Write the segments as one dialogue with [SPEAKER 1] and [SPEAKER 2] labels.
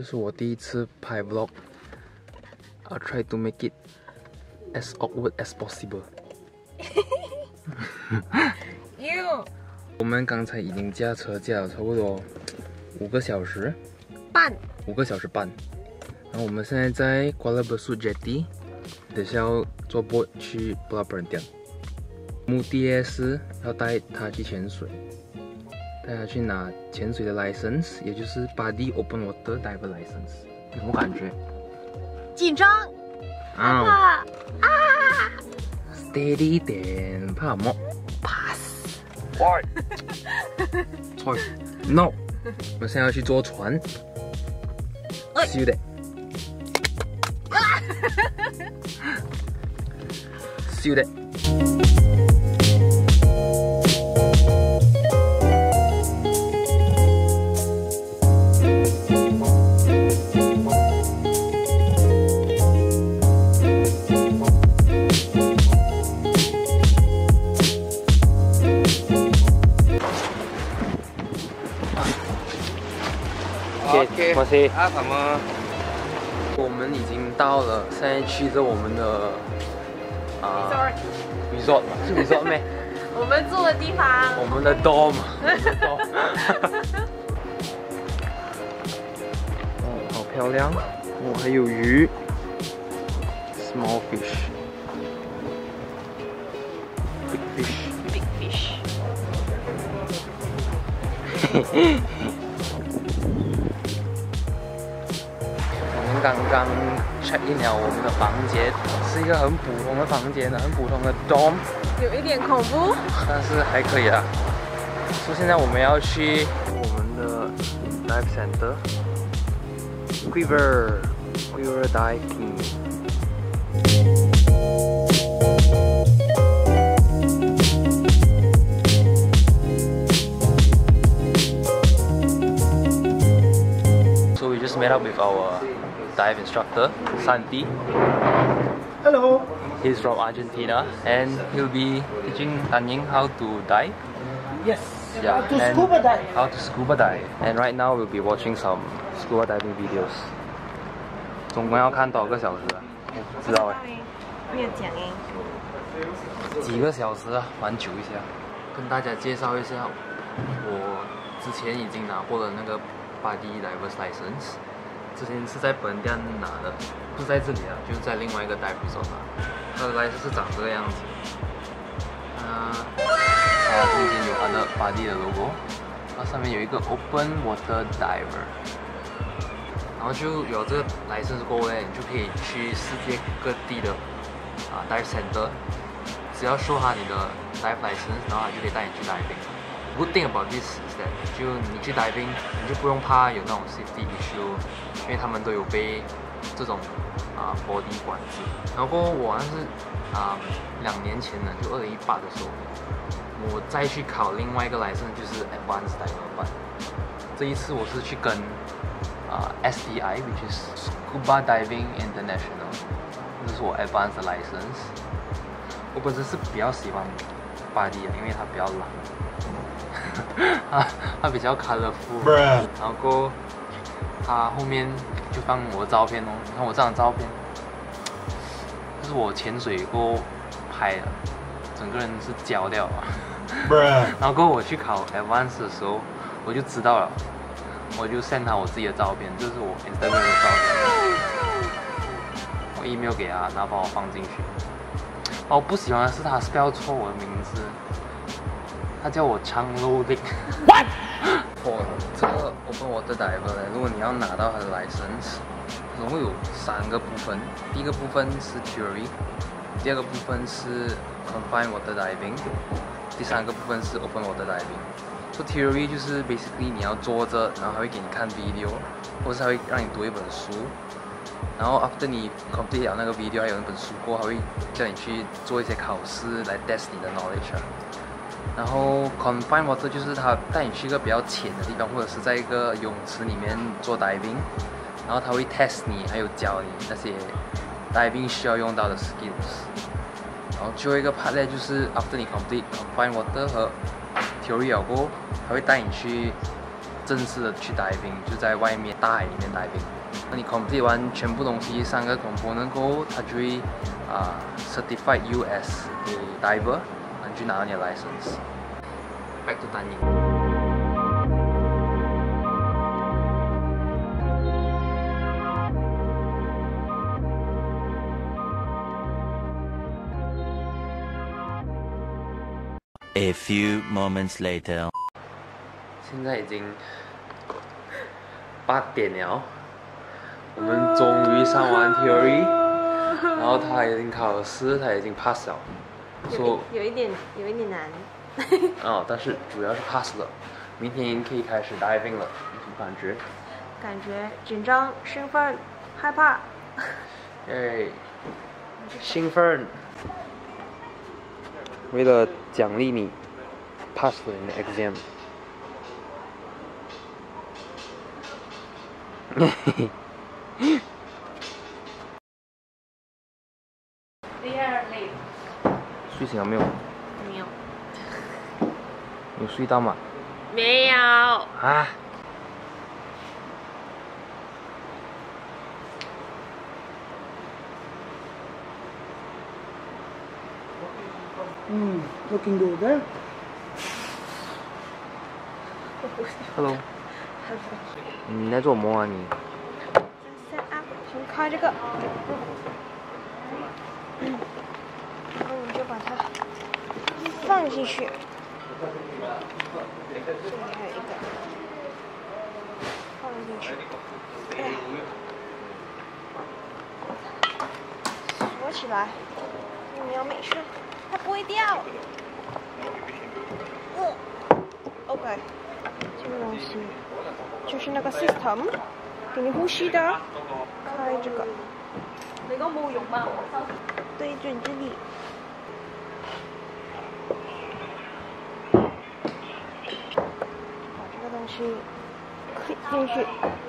[SPEAKER 1] 这是我第一次拍 vlog. I'll try to make it as awkward as possible. 我们刚才已经驾车驾了差不多5个小时半。然后我们现在在 Kuala Besut Jetty， 等下要坐 boat 去 Perhentian。目的是要带他去潜水，带他去拿潜水的 license， 也就是 PADI Open Water Diver License。有什么感觉？
[SPEAKER 2] 紧张。啊
[SPEAKER 1] ！Steady 點，怕乜 ？Pass。Why？ 錯 ？No。我们现在要去坐船。See you there。See you there。
[SPEAKER 3] OK，
[SPEAKER 1] 我是
[SPEAKER 3] 啊什么？
[SPEAKER 1] 我们已经到了，现在去着我们的resort 吧，是 resort 咩？
[SPEAKER 2] 我们住的地方。
[SPEAKER 1] 我们的 dorm。哦，好漂亮！哦，还有鱼 ，small fish，big fish，big fish。刚刚 check in 了我们的房间，是一个很普通的房间，很普通的 dorm，
[SPEAKER 2] 有一点恐怖，但
[SPEAKER 1] 是还可以啦。所以现在我们要去我们的 dive center， LiQWYD diving。So we just met up with our dive instructor, Santi.
[SPEAKER 3] Hello.
[SPEAKER 1] He's from Argentina and he'll be teaching Tanying how to dive.
[SPEAKER 3] Yes.
[SPEAKER 1] Yeah,
[SPEAKER 3] How to scuba dive.
[SPEAKER 1] How to scuba dive. And right now we'll be watching some scuba diving videos. 总共要看多少个小时啊？我不知道哎。
[SPEAKER 2] 没有讲哎。
[SPEAKER 1] 几个小时啊？蛮久一下。跟大家介绍一下，我之前已经拿过了那个PADI Divers License。之前是在Perhentian拿的，不是在这里啊，就是在另外一个 dive resort拿。它的 license 是长这个样子。中间有它的PADI的 logo， 它上面有一个 Open Water Diver， 然后就有这个 license 过后呢，你就可以去世界各地的dive center， 只要show他你的 dive license， 然后他就可以带你去 diving。Good thing about this is that 就你去 diving， 你就不用怕有那种 safety issue， 因为他们都有被这种body 管制。然后我好像是2年前呢，就2018的时候，我再去考另外一个 license， 就是 Advanced Diver 版。这一次我是去跟SDI，which is Scuba Diving International， 这是我 Advanced license。我本身是比较喜欢PADI的，因为它比较蓝。它比较 colorful， 然后它后面就放我的照片哦。你看我这张照片，这是我潜水过拍的，整个人是焦掉了。然后我去考 Advanced 的时候，我就知道了，我就 send 他我自己的照片，这是我 Instagram 的照片，我 email 给他，然后帮我放进去。我不喜欢的是他 spell 错我的名字。他叫我昌路力。What？ 这个 Open Water Diver 呢，如果你要拿到它的 license， 总共有3个部分。第一个部分是 theory， 第二个部分是 confined water diving， 第3个部分是 open water diving。So theory 就是 basically 你要坐着，然后他会给你看 video， 或是他会让你读一本书。然后 after 你 complete 了那个 video， 还有那本书过后，他会叫你去做一些考试来 test 你的 knowledge 啊。然后 confined water 就是他带你去一个比较浅的地方，或者是在一个泳池里面做 diving， 然后他会 test 你，还有教你那些 diving 需要用到的 skills。然后最后一个 part 呢，就是 after 你 complete confined water 和 theory 了过后，他会带你去正式的去 diving， 就在外面大海里面 diving。那你 complete 完全部东西3个 component 过后，它就会certified US 给 diver， 那你去拿到你的 license。Back to 丹宁。
[SPEAKER 4] A few moments later，
[SPEAKER 1] 现在已经8点了，我们终于上完 theory， 然后他已经考试，他已经 pass 了，
[SPEAKER 2] 有一点难。
[SPEAKER 1] 哦，但是主要是 pass 了，明天可以开始 diving 了，有什么感觉？
[SPEAKER 2] 感觉紧张、兴奋、害怕。
[SPEAKER 1] 兴奋。为了奖励你 pass 了你的 exam。睡醒了没有？
[SPEAKER 2] 没有。
[SPEAKER 1] 有睡到吗？
[SPEAKER 2] 没有。
[SPEAKER 1] 啊？
[SPEAKER 3] Looking good, eh?
[SPEAKER 1] Hello。你在做什么啊你？
[SPEAKER 2] 先开这个，然后你就把它放进去。这里还有一个，放进去，锁起来，你要make sure它不会掉。OK， 这个东西就是那个 system， 给你呼吸的。开这个。你讲冇用吗？对准这里。把这个东西 clip 进去，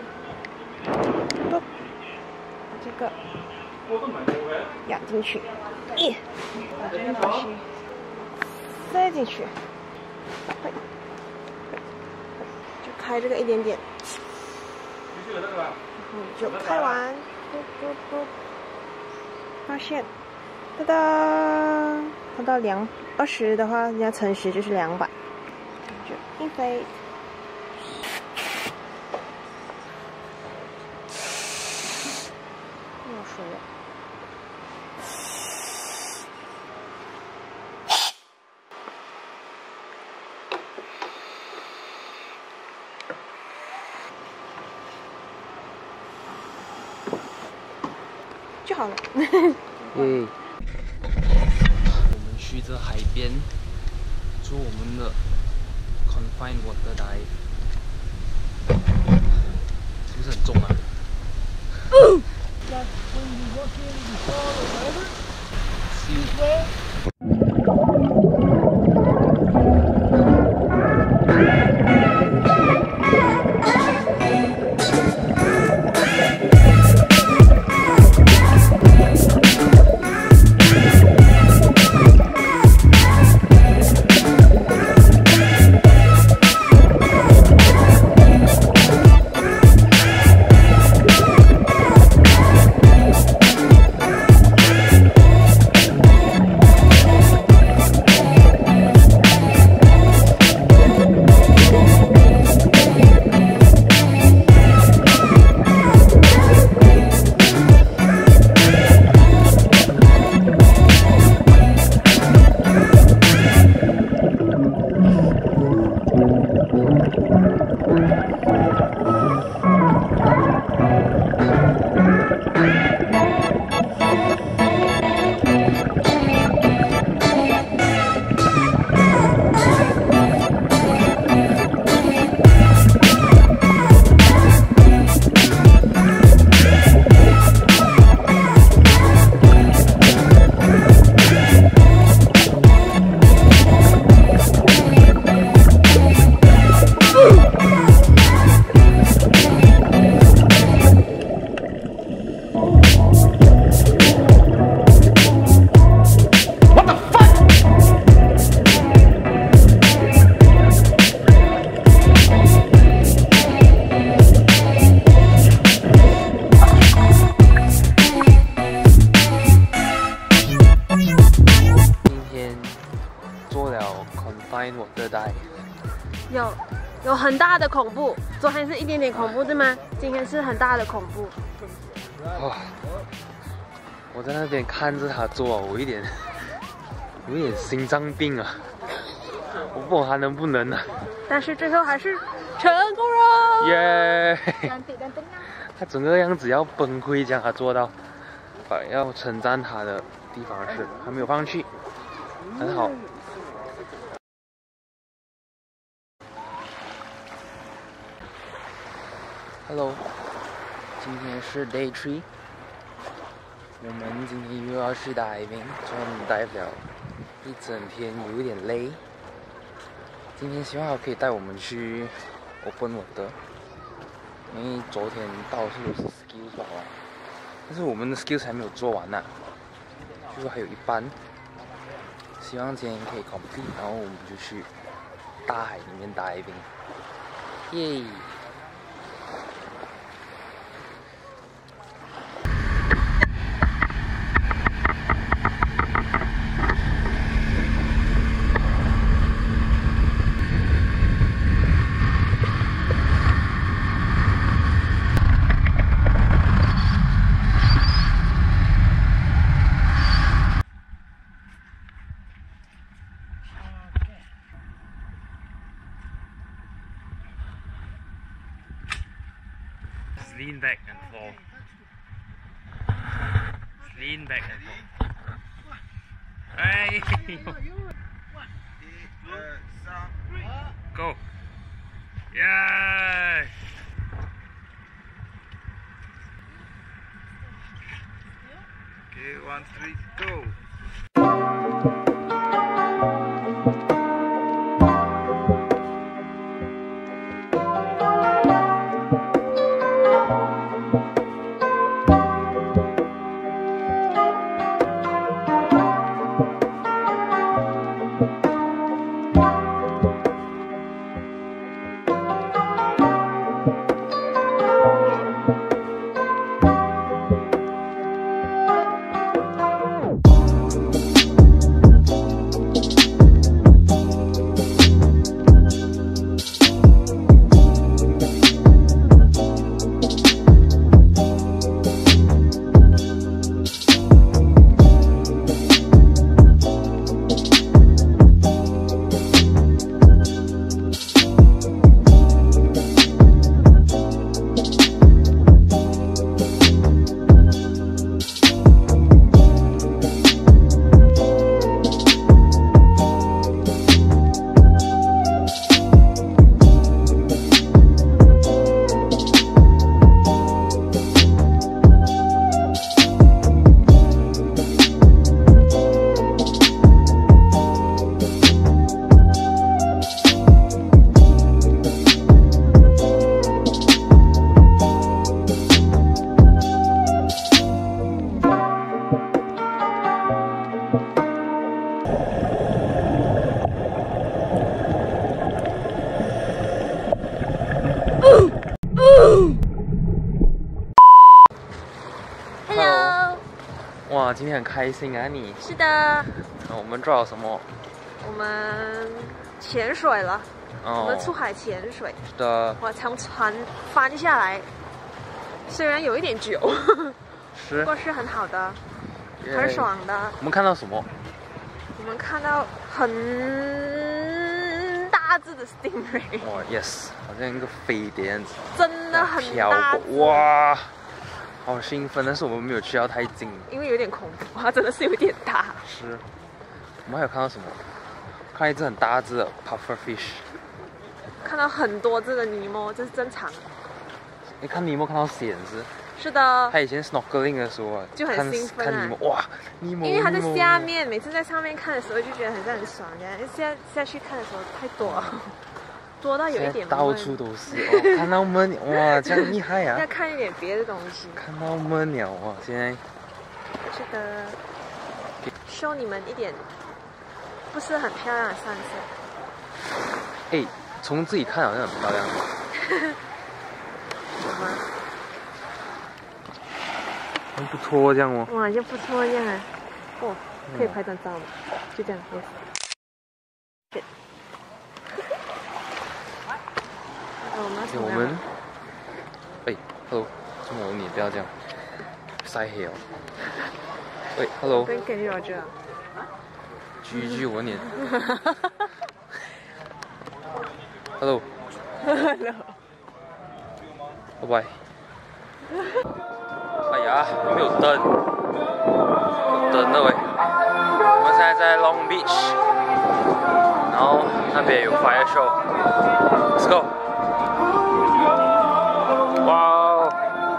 [SPEAKER 2] 把这个压进去，把这个东西塞进去，就开这个一点点，然后你就开完，发现，哒哒，它到20的话，你要乘10就是200，就inflate。没有水了。就好了。
[SPEAKER 1] 我们去这海边做我们的 confined water dive， 是不是很重啊做了 confined water dive。
[SPEAKER 2] 有很大的恐怖，昨天是一点点恐怖对吗？今天是很大的恐怖。
[SPEAKER 1] 哇！我在那边看着他做，我有点心脏病啊！我不懂他能不能啊。
[SPEAKER 2] 但是最后还是成功了。
[SPEAKER 1] 耶！他整个样子要崩溃，这样他做到。要称赞他的地方是，还没有放弃，很好。Hello， 今天是 Day 3， 我们今天又要去diving， 昨天dive了一整天，有一点累。今天希望他可以带我们去 Open Water， 因为昨天到处都是 skills 吧，但是我们的 skills 还没有做完呢，就是还有一半。希望今天可以 complete， 然后我们就去大海里面diving， 耶！Lean back and fall. Lean back and fall. Hey! Go! Yes! Okay, 1, 3, go!
[SPEAKER 2] Hello，
[SPEAKER 1] 哇，今天很开心啊你。
[SPEAKER 2] 是的。
[SPEAKER 1] 我们做了什么？
[SPEAKER 2] 我们潜水了。我们出海潜水。
[SPEAKER 1] 是的。
[SPEAKER 2] 我从船翻下来，虽然有一点久，不过是很好的，很爽的。
[SPEAKER 1] 我们看到什么？
[SPEAKER 2] 我们看到很大只的 stingray。
[SPEAKER 1] 哇 ，yes， 好像一个飞碟样子。
[SPEAKER 2] 真的很大只。
[SPEAKER 1] 哇！好兴奋，但是我们没有去到太近，
[SPEAKER 2] 因为有点恐怖，它真的是有点大。
[SPEAKER 1] 是。我们还有看到什么？看到一只很大只的 puffer fish。
[SPEAKER 2] 看到很多只的尼莫，这是正常。
[SPEAKER 1] 你看尼莫看到蚬子。
[SPEAKER 2] 是的。
[SPEAKER 1] 他以前 snorkeling 的时候啊，
[SPEAKER 2] 就很兴奋啊。
[SPEAKER 1] 看尼莫，哇，尼莫。
[SPEAKER 2] 因为他在下面，每次在上面看的时候就觉得很爽，这样下去看的时候太多了。多到有一点
[SPEAKER 1] 到处都是哦，看到闷哇，这样厉害啊！
[SPEAKER 2] 要看一点别的东西。
[SPEAKER 1] 看到闷鸟啊，现在。
[SPEAKER 2] 是的。show 你们一点不是很漂亮的山色。
[SPEAKER 1] 哎，从自己看好像很漂亮。
[SPEAKER 2] 有吗？
[SPEAKER 1] 很不错这样哦。
[SPEAKER 2] 哇，就不错这样啊！哦，可以拍张照吗？就这样，yes。
[SPEAKER 1] 我们，哎 ，hello， 这么你不要这样，晒黑哦。喂 ，hello。
[SPEAKER 2] 跟给你聊这。
[SPEAKER 1] 居我脸。hello。
[SPEAKER 2] hello。
[SPEAKER 1] 拜拜。哎呀，没有灯，灯了喂。我们现在在 Long Beach， 然后那边有 fire show。Let's go。哇哦！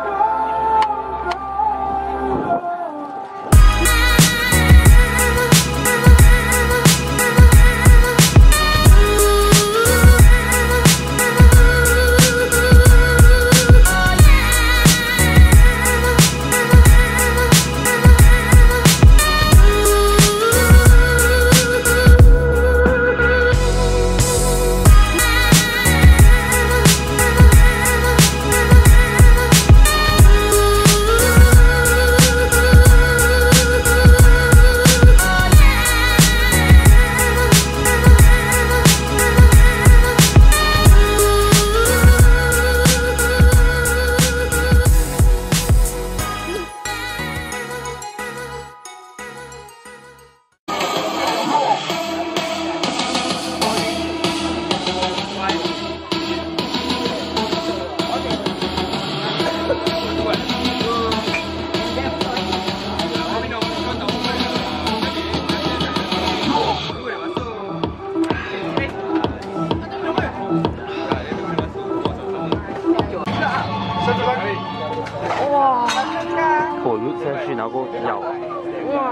[SPEAKER 2] 哇！
[SPEAKER 1] 我录下去，然后咬。
[SPEAKER 2] 哇！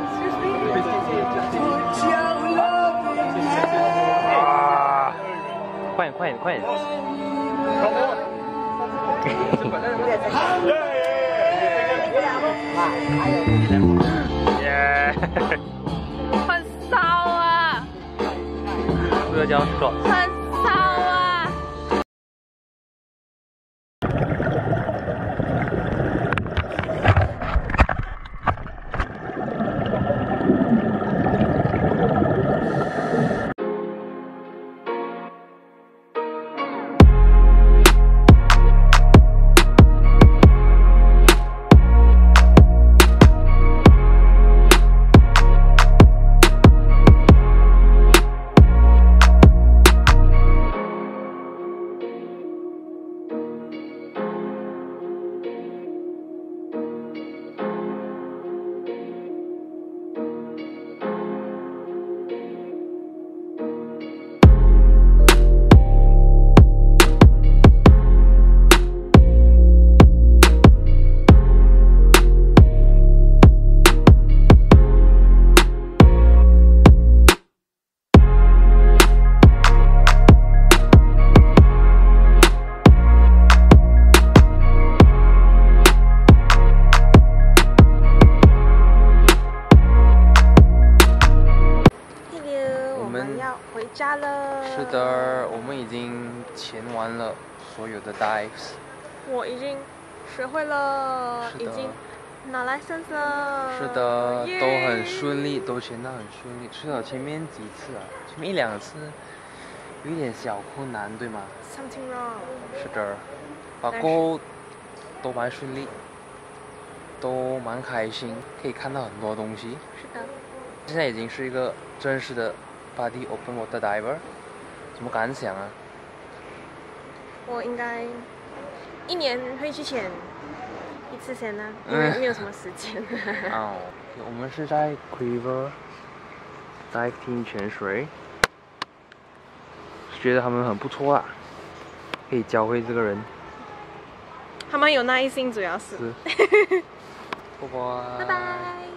[SPEAKER 1] 啊！快点，快点，快点！耶！
[SPEAKER 2] 很骚啊！
[SPEAKER 1] 不要这样说。
[SPEAKER 2] 很骚啊！回家了。
[SPEAKER 1] 是的，我们已经潜完了所有的 dives。
[SPEAKER 2] 我已经学会了，已经拿来sense了。
[SPEAKER 1] 是的，都很顺利，都潜得很顺利。除了前面几次啊，前面1-2次有一点小困难，对吗
[SPEAKER 2] ？Something wrong。
[SPEAKER 1] 是的，不过都蛮顺利，都蛮开心，可以看到很多东西。
[SPEAKER 2] 是的。
[SPEAKER 1] 现在已经是一个正式的PADI Open Water Diver， 什么感想啊？
[SPEAKER 2] 我应该1年会去潜1次先呢，因为没有什么时间。
[SPEAKER 1] 哦，我们是在 LiQWYD Dive Team 潜水，觉得他们很不错啊，可以教会这个人。
[SPEAKER 2] 他们有耐心，主要是。
[SPEAKER 1] 拜拜。
[SPEAKER 2] 拜拜。